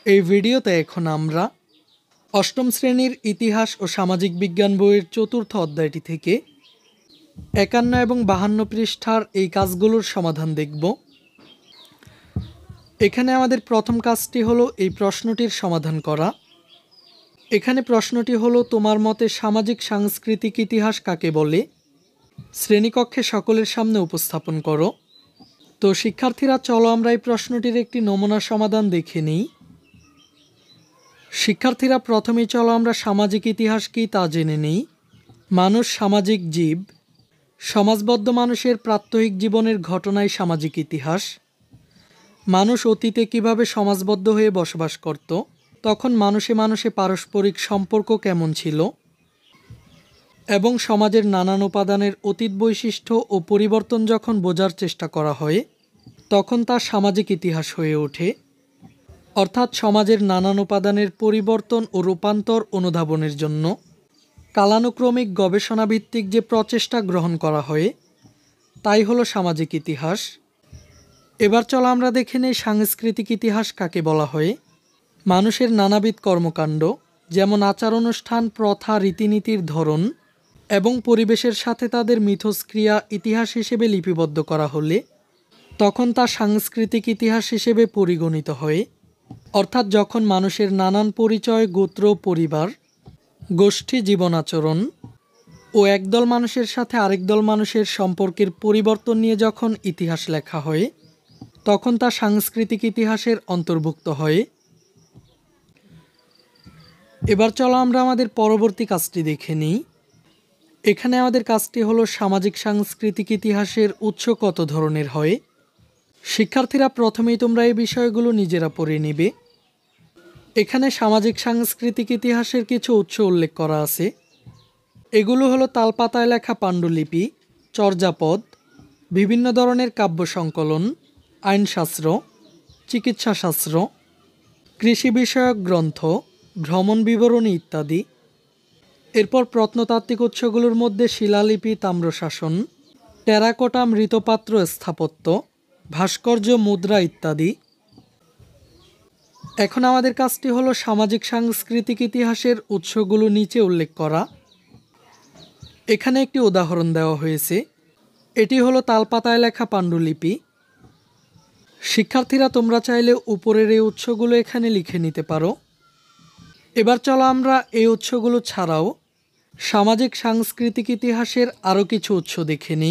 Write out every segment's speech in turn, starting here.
এই ভিডিওতে এখন আমরা অষ্টম শ্রেণীর ইতিহাস ও সামাজিক বিজ্ঞান বইয়ের চতুর্থ অধ্যায়টি থেকে ৫১ এবং ৫২ পৃষ্ঠার এই কাজগুলোর সমাধান দেখব। এখানে আমাদের প্রথম কাজটি হলো এই প্রশ্নটির সমাধান করা। এখানে প্রশ্নটি হলো, তোমার মতে সামাজিক সাংস্কৃতিক ইতিহাস কাকে বলে? শ্রেণীকক্ষে সকলের সামনে উপস্থাপন করো। তো শিক্ষার্থীরা, চলো আমরা এই প্রশ্নটির একটি নমুনা সমাধান দেখে নিই। শিক্ষার্থীরা, প্রথমেই চলো আমরা সামাজিক ইতিহাস কি তা জেনে নিই। মানুষ সামাজিক জীব। সমাজবদ্ধ মানুষের প্রাত্যহিক জীবনের ঘটনাই সামাজিক ইতিহাস। মানুষ অতীতে কিভাবে সমাজবদ্ধ হয়ে বসবাস করত, তখন মানুষে মানুষে পারস্পরিক সম্পর্ক কেমন ছিল, এবং সমাজের নানান উপাদানের অতীত বৈশিষ্ট্য ও পরিবর্তন যখন বোঝার চেষ্টা করা হয় তখন তা সামাজিক ইতিহাস হয়ে ওঠে। অর্থাৎ সমাজের নানান উপাদানের পরিবর্তন ও রূপান্তর অনুধাবনের জন্য কালানুক্রমিক গবেষণাভিত্তিক যে প্রচেষ্টা গ্রহণ করা হয় তাই হলো সামাজিক ইতিহাস। এবার চলো আমরা দেখে নেই সাংস্কৃতিক ইতিহাস কাকে বলা হয়। মানুষের নানাবিধ কর্মকাণ্ড, যেমন আচার অনুষ্ঠান, প্রথা, রীতিনীতির ধরন এবং পরিবেশের সাথে তাদের মিথস্ক্রিয়া ইতিহাস হিসেবে লিপিবদ্ধ করা হলে তখন তা সাংস্কৃতিক ইতিহাস হিসেবে পরিগণিত হয়। অর্থাৎ যখন মানুষের নানান পরিচয়, গোত্র, পরিবার, গোষ্ঠী, জীবনাচরণ ও একদল মানুষের সাথে আরেক দল মানুষের সম্পর্কের পরিবর্তন নিয়ে যখন ইতিহাস লেখা হয় তখন তা সাংস্কৃতিক ইতিহাসের অন্তর্ভুক্ত হয়। এবার চলো আমরা আমাদের পরবর্তী কাজটি দেখে নিই। এখানে আমাদের কাজটি হলো সামাজিক সাংস্কৃতিক ইতিহাসের উৎস কত ধরনের হয়। শিক্ষার্থীরা, প্রথমেই তোমরা এই বিষয়গুলো নিজেরা পড়ে নিবে। এখানে সামাজিক সাংস্কৃতিক ইতিহাসের কিছু উৎস উল্লেখ করা আছে। এগুলো হলো তালপাতায় লেখা পাণ্ডুলিপি, চর্যাপদ, বিভিন্ন ধরনের কাব্য সংকলন, আইনশাস্ত্র, চিকিৎসাশাস্ত্র, কৃষি বিষয়ক গ্রন্থ, ভ্রমণ বিবরণী ইত্যাদি। এরপর প্রত্নতাত্ত্বিক উৎসগুলোর মধ্যে শিলালিপি, তাম্রশাসন, টেরাকোটা, মৃৎপাত্র, স্থাপত্য, ভাস্কর্য, মুদ্রা ইত্যাদি। এখন আমাদের কাজটি হলো সামাজিক সাংস্কৃতিক ইতিহাসের উৎসগুলো নিচে উল্লেখ করা। এখানে একটি উদাহরণ দেওয়া হয়েছে। এটি হলো তালপাতায় লেখা পাণ্ডুলিপি। শিক্ষার্থীরা, তোমরা চাইলে উপরের এই উৎসগুলো এখানে লিখে নিতে পারো। এবার চলো আমরা এই উৎসগুলো ছাড়াও সামাজিক সাংস্কৃতিক ইতিহাসের আরও কিছু উৎস দেখে নিই।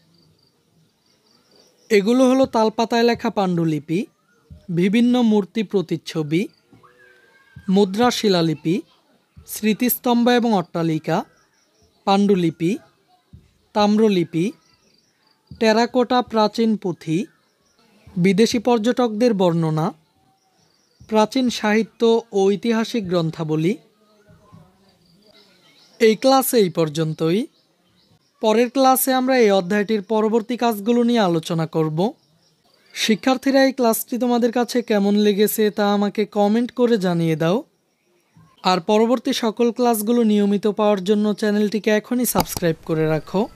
এগুলো হলো তালপাতায় লেখা পাণ্ডুলিপি, বিভিন্ন মূর্তি প্রতিচ্ছবি, মুদ্রা, শিলালিপি, স্মৃতিস্তম্ভ এবং অট্টালিকা, পাণ্ডুলিপি, তাম্রলিপি, টেরাকোটা, প্রাচীন পুঁথি, বিদেশি পর্যটকদের বর্ণনা, প্রাচীন সাহিত্য ও ঐতিহাসিক গ্রন্থাবলী। এই ক্লাসে এই পর্যন্তই। পরের ক্লাসে আমরা এই অধ্যায়টির পরবর্তী কাজগুলো নিয়ে আলোচনা করব। শিক্ষার্থীরা, এই ক্লাসটি তোমাদের কাছে কেমন লেগেছে তা আমাকে কমেন্ট করে জানিয়ে দাও। আর পরবর্তী সকল ক্লাসগুলো নিয়মিত পাওয়ার জন্য চ্যানেলটিকে এখনই সাবস্ক্রাইব করে রাখো।